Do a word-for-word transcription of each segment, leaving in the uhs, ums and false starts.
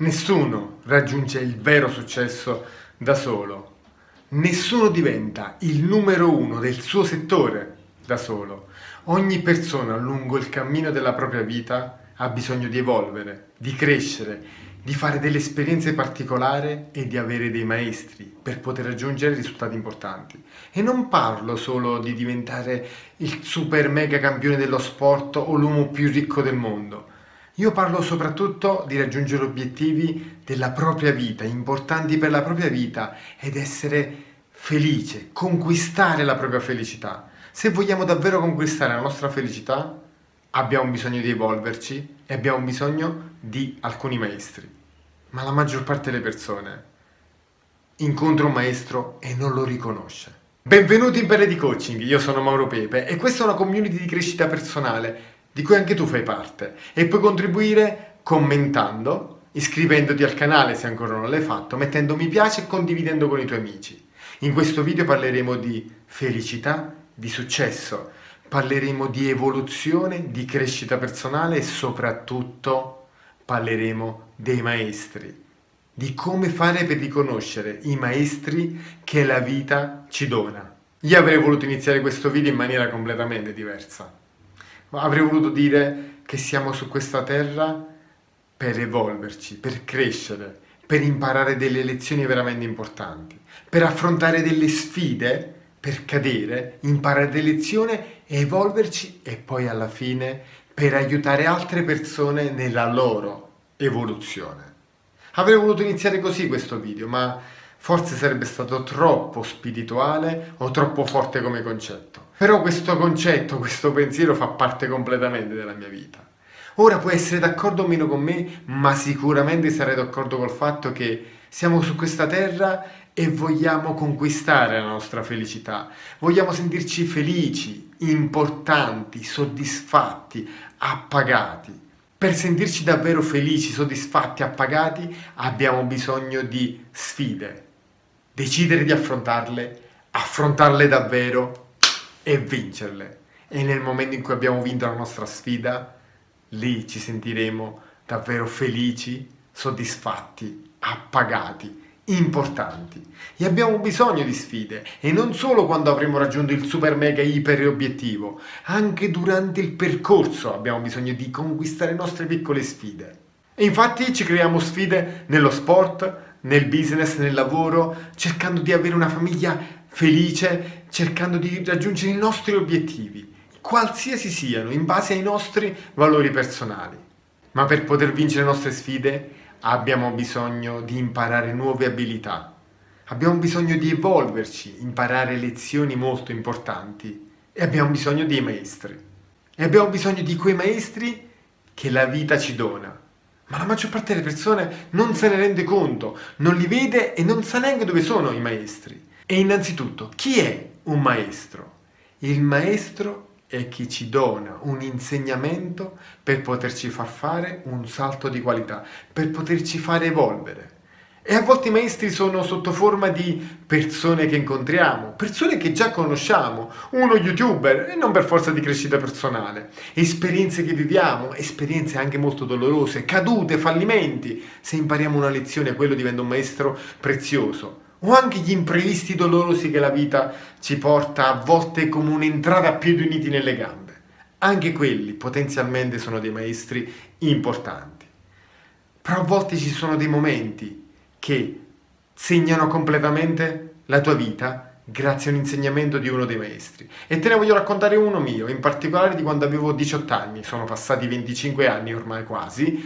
Nessuno raggiunge il vero successo da solo. Nessuno diventa il numero uno del suo settore da solo. Ogni persona lungo il cammino della propria vita ha bisogno di evolvere, di crescere, di fare delle esperienze particolari e di avere dei maestri per poter raggiungere risultati importanti. E non parlo solo di diventare il super mega campione dello sport o l'uomo più ricco del mondo. Io parlo soprattutto di raggiungere obiettivi della propria vita, importanti per la propria vita, ed essere felice, conquistare la propria felicità. Se vogliamo davvero conquistare la nostra felicità, abbiamo bisogno di evolverci e abbiamo bisogno di alcuni maestri. Ma la maggior parte delle persone incontra un maestro e non lo riconosce. Benvenuti in Pelle di Coaching, io sono Mauro Pepe e questa è una community di crescita personale di cui anche tu fai parte e puoi contribuire commentando, iscrivendoti al canale se ancora non l'hai fatto, mettendo mi piace e condividendo con i tuoi amici. In questo video parleremo di felicità, di successo, parleremo di evoluzione, di crescita personale e soprattutto parleremo dei maestri, di come fare per riconoscere i maestri che la vita ci dona. Io avrei voluto iniziare questo video in maniera completamente diversa. Avrei voluto dire che siamo su questa terra per evolverci, per crescere, per imparare delle lezioni veramente importanti, per affrontare delle sfide, per cadere, imparare delle lezioni, evolverci e poi alla fine per aiutare altre persone nella loro evoluzione. Avrei voluto iniziare così questo video, ma forse sarebbe stato troppo spirituale o troppo forte come concetto. Però questo concetto, questo pensiero fa parte completamente della mia vita. Ora puoi essere d'accordo o meno con me, ma sicuramente sarai d'accordo col fatto che siamo su questa terra e vogliamo conquistare la nostra felicità. Vogliamo sentirci felici, importanti, soddisfatti, appagati. Per sentirci davvero felici, soddisfatti, appagati, abbiamo bisogno di sfide. Decidere di affrontarle, affrontarle davvero e vincerle. E nel momento in cui abbiamo vinto la nostra sfida, lì ci sentiremo davvero felici, soddisfatti, appagati, importanti. E abbiamo bisogno di sfide, e non solo quando avremo raggiunto il super mega iper obiettivo, anche durante il percorso abbiamo bisogno di conquistare le nostre piccole sfide. E infatti ci creiamo sfide nello sport, nel business, nel lavoro, cercando di avere una famiglia felice, cercando di raggiungere i nostri obiettivi, qualsiasi siano, in base ai nostri valori personali. Ma per poter vincere le nostre sfide abbiamo bisogno di imparare nuove abilità, abbiamo bisogno di evolverci, imparare lezioni molto importanti e abbiamo bisogno dei maestri. E abbiamo bisogno di quei maestri che la vita ci dona. Ma la maggior parte delle persone non se ne rende conto, non li vede e non sa neanche dove sono i maestri. E innanzitutto, chi è un maestro? Il maestro è chi ci dona un insegnamento per poterci far fare un salto di qualità, per poterci fare evolvere. E a volte i maestri sono sotto forma di persone che incontriamo, persone che già conosciamo, uno youtuber e non per forza di crescita personale, esperienze che viviamo, esperienze anche molto dolorose, cadute, fallimenti. Se impariamo una lezione, quello diventa un maestro prezioso. O anche gli imprevisti dolorosi che la vita ci porta a volte come un'entrata a piedi uniti nelle gambe. Anche quelli potenzialmente sono dei maestri importanti. Però a volte ci sono dei momenti che segnano completamente la tua vita grazie a un insegnamento di uno dei maestri. E te ne voglio raccontare uno mio, in particolare di quando avevo diciotto anni, sono passati venticinque anni ormai quasi.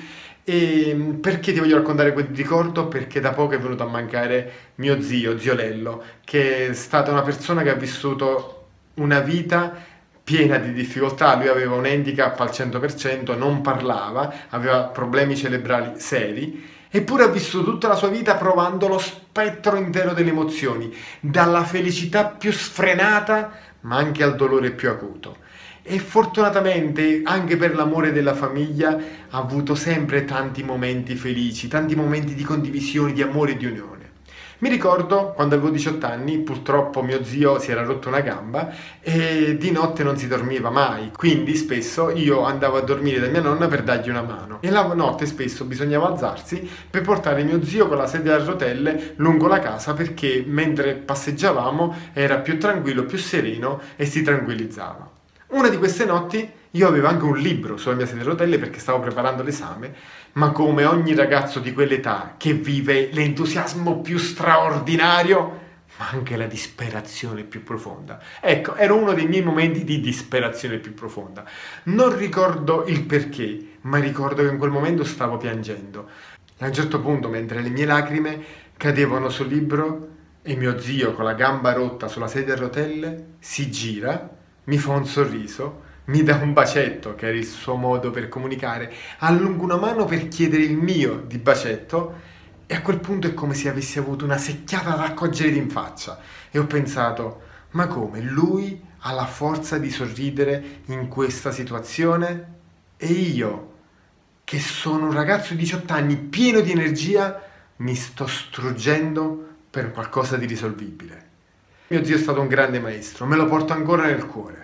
E perché ti voglio raccontare quel ricordo? Perché da poco è venuto a mancare mio zio, zio Lello, che è stata una persona che ha vissuto una vita piena di difficoltà. Lui aveva un handicap al cento per cento, non parlava, aveva problemi cerebrali seri, eppure ha vissuto tutta la sua vita provando lo spettro intero delle emozioni, dalla felicità più sfrenata, ma anche al dolore più acuto. E fortunatamente, anche per l'amore della famiglia, ha avuto sempre tanti momenti felici, tanti momenti di condivisione, di amore e di unione. Mi ricordo quando avevo diciotto anni, purtroppo mio zio si era rotto una gamba e di notte non si dormiva mai, quindi spesso io andavo a dormire da mia nonna per dargli una mano e la notte spesso bisognava alzarsi per portare mio zio con la sedia a rotelle lungo la casa perché mentre passeggiavamo era più tranquillo, più sereno e si tranquillizzava. Una di queste notti io avevo anche un libro sulla mia sedia a rotelle perché stavo preparando l'esame, ma come ogni ragazzo di quell'età che vive l'entusiasmo più straordinario, ma anche la disperazione più profonda. Ecco, era uno dei miei momenti di disperazione più profonda. Non ricordo il perché, ma ricordo che in quel momento stavo piangendo. E a un certo punto, mentre le mie lacrime cadevano sul libro e mio zio con la gamba rotta sulla sedia a rotelle si gira, mi fa un sorriso, mi dà un bacetto, che era il suo modo per comunicare, allungo una mano per chiedere il mio di bacetto e a quel punto è come se avessi avuto una secchiata d'acqua gelida in faccia e ho pensato, ma come, lui ha la forza di sorridere in questa situazione e io, che sono un ragazzo di diciotto anni pieno di energia, mi sto struggendo per qualcosa di risolvibile. Mio zio è stato un grande maestro, me lo porto ancora nel cuore.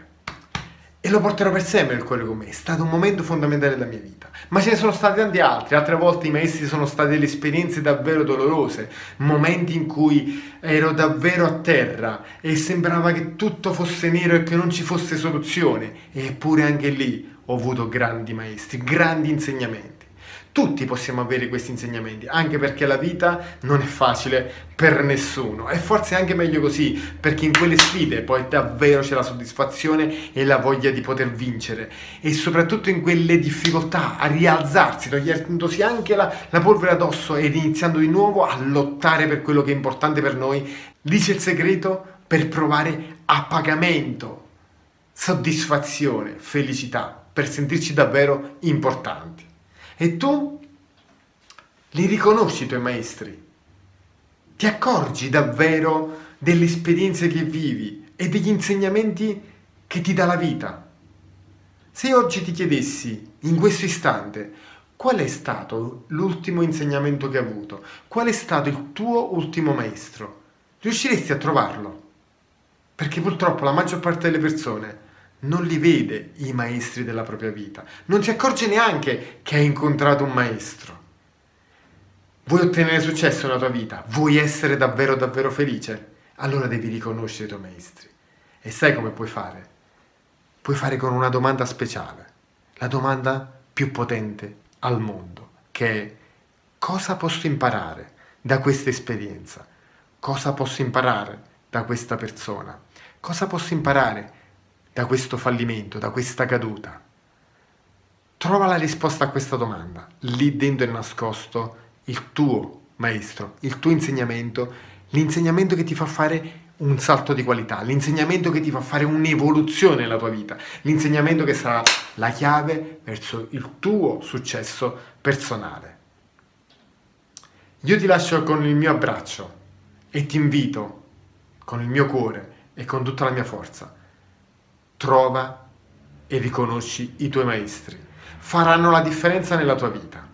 E lo porterò per sempre nel cuore con me, è stato un momento fondamentale della mia vita. Ma ce ne sono stati tanti altri, altre volte i maestri sono state delle esperienze davvero dolorose, momenti in cui ero davvero a terra e sembrava che tutto fosse nero e che non ci fosse soluzione. Eppure anche lì ho avuto grandi maestri, grandi insegnamenti. Tutti possiamo avere questi insegnamenti, anche perché la vita non è facile per nessuno e forse è anche meglio così, perché in quelle sfide poi davvero c'è la soddisfazione e la voglia di poter vincere e soprattutto in quelle difficoltà a rialzarsi, togliendosi anche la, la polvere addosso ed iniziando di nuovo a lottare per quello che è importante per noi. Lì c'è il segreto per provare appagamento, soddisfazione, felicità, per sentirci davvero importanti. E tu li riconosci i tuoi maestri? Ti accorgi davvero delle esperienze che vivi e degli insegnamenti che ti dà la vita? Se oggi ti chiedessi, in questo istante, qual è stato l'ultimo insegnamento che hai avuto? Qual è stato il tuo ultimo maestro? Riusciresti a trovarlo? Perché purtroppo la maggior parte delle persone non li vede i maestri della propria vita, non si accorge neanche che hai incontrato un maestro. Vuoi ottenere successo nella tua vita? Vuoi essere davvero davvero felice? Allora devi riconoscere i tuoi maestri. E sai come puoi fare? Puoi fare con una domanda speciale, la domanda più potente al mondo, che è: cosa posso imparare da questa esperienza? Cosa posso imparare da questa persona? Cosa posso imparare da questo fallimento, da questa caduta? Trova la risposta a questa domanda. Lì dentro è nascosto il tuo maestro, il tuo insegnamento, l'insegnamento che ti fa fare un salto di qualità, l'insegnamento che ti fa fare un'evoluzione nella tua vita, l'insegnamento che sarà la chiave verso il tuo successo personale. Io ti lascio con il mio abbraccio e ti invito con il mio cuore e con tutta la mia forza. Trova e riconosci i tuoi maestri. Faranno la differenza nella tua vita.